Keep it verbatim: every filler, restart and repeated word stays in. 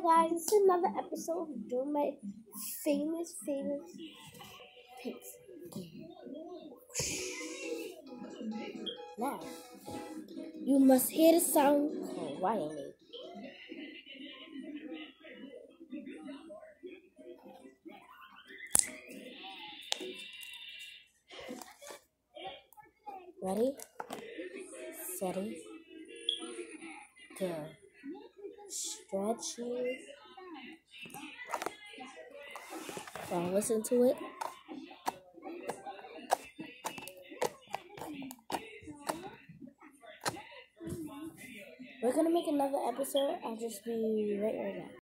guys, this is another episode of doing my famous, famous pics. Now, you must hear the sound quietly. Ready? Steady. Go. Stretch it. Now listen to it. We're gonna make another episode. I'll just be right right back.